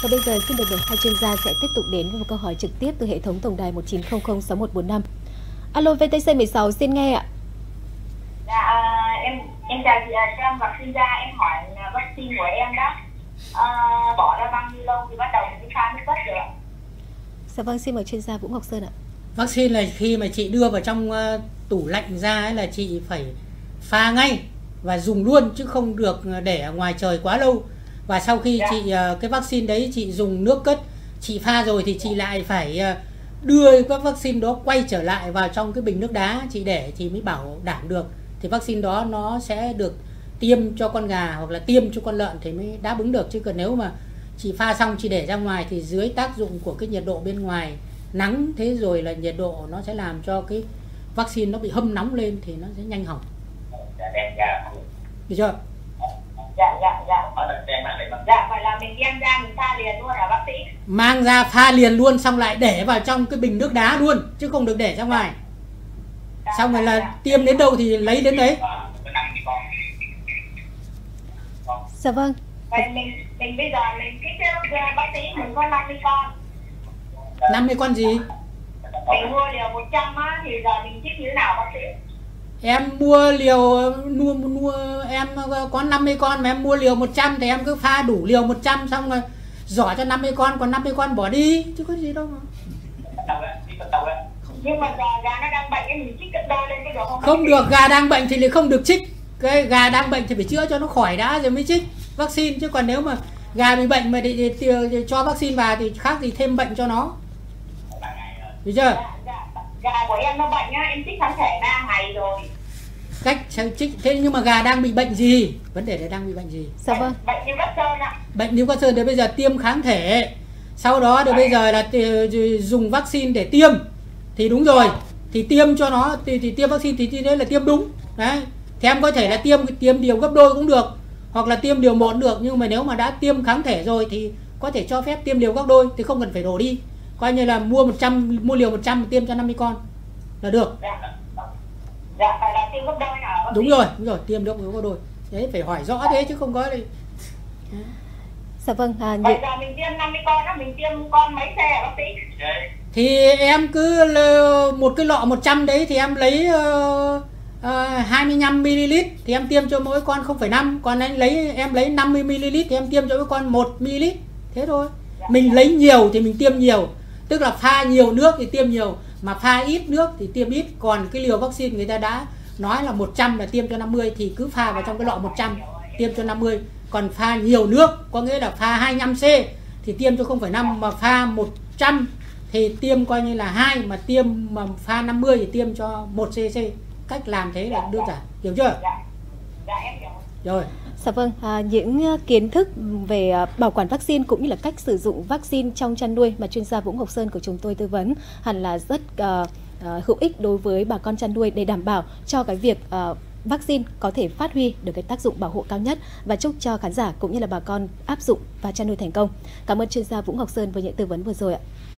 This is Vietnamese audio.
Và bây giờ xin được mời hai chuyên gia sẽ tiếp tục đến với một câu hỏi trực tiếp từ hệ thống tổng đài 19006145. Alo VTC 16 xin nghe ạ. Dạ, em chào chị, cho em vaccine ra, em hỏi vaccine của em đó bỏ ra bao nhiêu lâu thì bắt đầu mình pha nước cất được ạ? Dạ vâng, xin mời chuyên gia Vũ Ngọc Sơn ạ. Vaccine là khi mà chị đưa vào trong tủ lạnh ra ấy là chị phải pha ngay và dùng luôn, chứ không được để ở ngoài trời quá lâu. Và sau khi chị cái vaccine đấy chị dùng nước cất, chị pha rồi thì chị lại phải đưa các vaccine đó quay trở lại vào trong cái bình nước đá chị để chị mới bảo đảm được thì vaccine đó nó sẽ được tiêm cho con gà hoặc là tiêm cho con lợn thì mới đáp ứng được. Chứ còn nếu mà chị pha xong chị để ra ngoài thì dưới tác dụng của cái nhiệt độ bên ngoài nắng, thế rồi là nhiệt độ nó sẽ làm cho cái vaccine nó bị hâm nóng lên thì nó sẽ nhanh hỏng. Được chưa? Dạ, vậy là mình đem ra mình pha liền luôn hả bác sĩ? Mang ra pha liền luôn, xong lại để vào trong cái bình nước đá luôn, chứ không được để ra ngoài. Xong rồi là tiêm đến đâu thì lấy đến đấy. Dạ vâng. Vậy mình bây giờ mình kích bác sĩ mình có 50 con. 50 con gì? Mình mua liều 100 á, thì giờ mình chích như thế nào bác sĩ? Em mua liều em có 50 con mà em mua liều 100 thì em cứ pha đủ liều 100 xong rồi giỏ cho 50 con, còn 50 con bỏ đi chứ có gì đâu mà. Nhưng mà gà nó đang bệnh mình chích cận đôi lên cái được không? Không được, gà đang bệnh thì lại không được chích. Cái gà đang bệnh thì phải chữa cho nó khỏi đã rồi mới chích vaccine, chứ còn nếu mà gà bị bệnh mà để cho vaccine vào thì khác gì thêm bệnh cho nó. Được chưa? Gà của em nó bệnh á, em chích kháng thể 3 ngày rồi. Cách chích thế nhưng mà gà đang bị bệnh gì? Vấn đề là đang bị bệnh gì? Dạ vâng. Bệnh Newcastle ạ. Bệnh Newcastle thì bây giờ tiêm kháng thể. Sau đó thì bây giờ là dùng vaccine để tiêm. Thì đúng rồi. Thì tiêm cho nó thì tiêm vaccine thì đấy là tiêm đúng. Đấy. Thì em có thể là tiêm liều gấp đôi cũng được, hoặc là tiêm liều 1 cũng được, nhưng mà nếu mà đã tiêm kháng thể rồi thì có thể cho phép tiêm liều gấp đôi thì không cần phải đổ đi. Coi như là mua liều 100 tiêm cho 50 con là được. Dạ, phải là tiêm gấp đôi hả? Đúng rồi, tiêm được gấp đôi. Đấy, phải hỏi rõ thế chứ không có thì... Dạ vâng. Vậy giờ mình tiêm 50 con đó, mình tiêm con mấy xe hả bác sĩ? Thì em cứ một cái lọ 100 đấy thì em lấy 25ml thì em tiêm cho mỗi con 0,5. Còn em lấy 50ml thì em tiêm cho mỗi con 1ml. Thế thôi. Mình lấy nhiều thì mình tiêm nhiều. Tức là pha nhiều nước thì tiêm nhiều, mà pha ít nước thì tiêm ít. Còn cái liều vaccine người ta đã nói là 100 là tiêm cho 50 thì cứ pha vào trong cái lọ 100 tiêm cho 50. Còn pha nhiều nước có nghĩa là pha 25C thì tiêm cho 0,5, mà pha 100 thì tiêm coi như là 2, mà tiêm mà pha 50 thì tiêm cho 1cc. Cách làm thế là đơn giản, hiểu chưa? Dạ em hiểu. Rồi. Dạ vâng, những kiến thức về bảo quản vaccine cũng như là cách sử dụng vaccine trong chăn nuôi mà chuyên gia Vũ Ngọc Sơn của chúng tôi tư vấn hẳn là rất hữu ích đối với bà con chăn nuôi để đảm bảo cho cái việc vaccine có thể phát huy được cái tác dụng bảo hộ cao nhất, và chúc cho khán giả cũng như là bà con áp dụng và chăn nuôi thành công. Cảm ơn chuyên gia Vũ Ngọc Sơn với những tư vấn vừa rồi ạ.